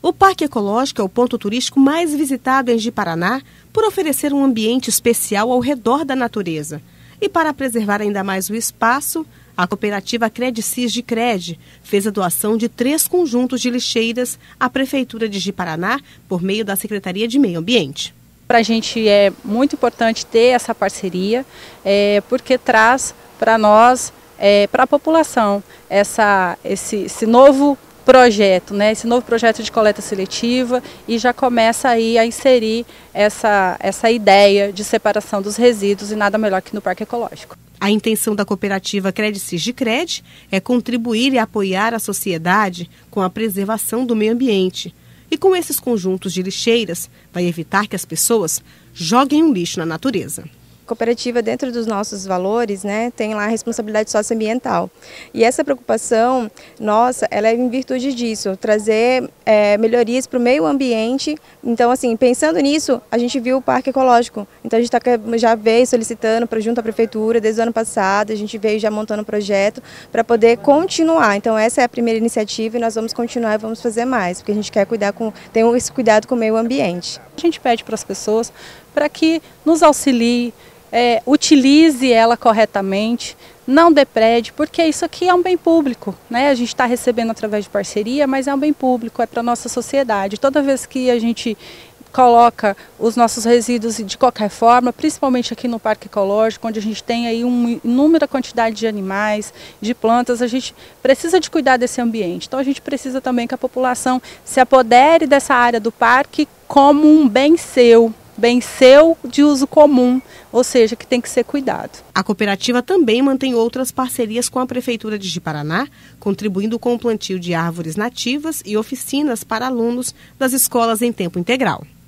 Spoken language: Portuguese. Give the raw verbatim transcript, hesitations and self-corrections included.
O Parque Ecológico é o ponto turístico mais visitado em Ji-Paraná por oferecer um ambiente especial ao redor da natureza. E para preservar ainda mais o espaço, a cooperativa Credicis de Cred fez a doação de três conjuntos de lixeiras à Prefeitura de Ji-Paraná por meio da Secretaria de Meio Ambiente. Para a gente é muito importante ter essa parceria, é, porque traz para nós, é, para a população, essa, esse, esse novo projeto, né, esse novo projeto de coleta seletiva, e já começa aí a inserir essa, essa ideia de separação dos resíduos, e nada melhor que no Parque Ecológico. A intenção da cooperativa Credicis de Cred é contribuir e apoiar a sociedade com a preservação do meio ambiente. E com esses conjuntos de lixeiras, vai evitar que as pessoas joguem um lixo na natureza. A cooperativa, dentro dos nossos valores, né, tem lá a responsabilidade socioambiental. E essa preocupação nossa, ela é em virtude disso, trazer é, melhorias para o meio ambiente. Então, assim, pensando nisso, a gente viu o Parque Ecológico. Então, a gente tá, já veio solicitando para junto à Prefeitura, desde o ano passado, a gente veio já montando um projeto para poder continuar. Então, essa é a primeira iniciativa e nós vamos continuar e vamos fazer mais, porque a gente quer cuidar com, ter esse cuidado com o meio ambiente. A gente pede para as pessoas para que nos auxilie, É, utilize ela corretamente, não deprede, porque isso aqui é um bem público, né? A gente está recebendo através de parceria, mas é um bem público, é para a nossa sociedade. Toda vez que a gente coloca os nossos resíduos de qualquer forma, principalmente aqui no Parque Ecológico, onde a gente tem aí uma inúmera quantidade de animais, de plantas, a gente precisa de cuidar desse ambiente. Então a gente precisa também que a população se apodere dessa área do parque como um bem seu, bem seu de uso comum, ou seja, que tem que ser cuidado. A cooperativa também mantém outras parcerias com a Prefeitura de Ji-Paraná, contribuindo com o plantio de árvores nativas e oficinas para alunos das escolas em tempo integral.